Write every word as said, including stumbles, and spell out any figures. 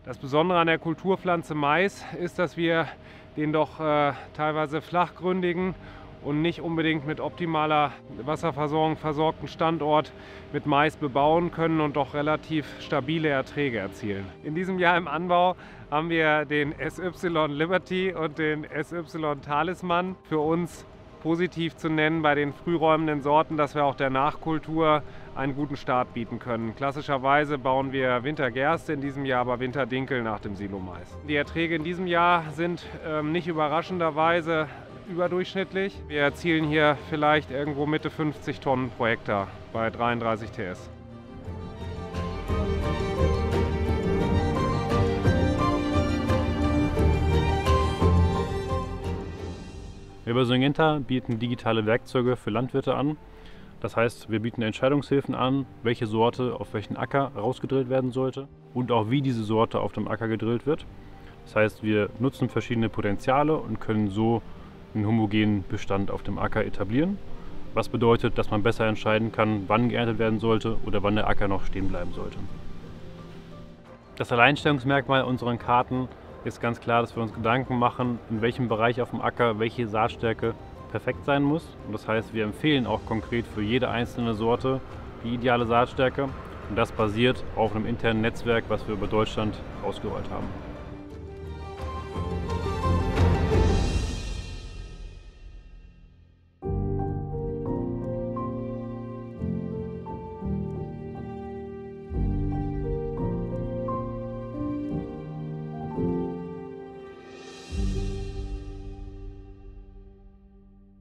Das Besondere an der Kulturpflanze Mais ist, dass wir den doch äh, teilweise flachgründigen und nicht unbedingt mit optimaler Wasserversorgung versorgten Standort mit Mais bebauen können und doch relativ stabile Erträge erzielen. In diesem Jahr im Anbau haben wir den S Y Liberty und den S Y Talisman. Für uns positiv zu nennen bei den frühräumenden Sorten, dass wir auch der Nachkultur einen guten Start bieten können. Klassischerweise bauen wir Wintergerste, in diesem Jahr aber Winterdinkel nach dem Silomais. Die Erträge in diesem Jahr sind ähm, nicht überraschenderweise überdurchschnittlich. Wir erzielen hier vielleicht irgendwo Mitte fünfzig Tonnen pro Hektar bei dreiunddreißig T S. Wir bei Syngenta bieten digitale Werkzeuge für Landwirte an. Das heißt, wir bieten Entscheidungshilfen an, welche Sorte auf welchen Acker rausgedrillt werden sollte und auch wie diese Sorte auf dem Acker gedrillt wird. Das heißt, wir nutzen verschiedene Potenziale und können so einen homogenen Bestand auf dem Acker etablieren. Was bedeutet, dass man besser entscheiden kann, wann geerntet werden sollte oder wann der Acker noch stehen bleiben sollte. Das Alleinstellungsmerkmal unserer Karten ist ganz klar, dass wir uns Gedanken machen, in welchem Bereich auf dem Acker welche Saatstärke perfekt sein muss. Und das heißt, wir empfehlen auch konkret für jede einzelne Sorte die ideale Saatstärke. Und das basiert auf einem internen Netzwerk, was wir über Deutschland ausgerollt haben.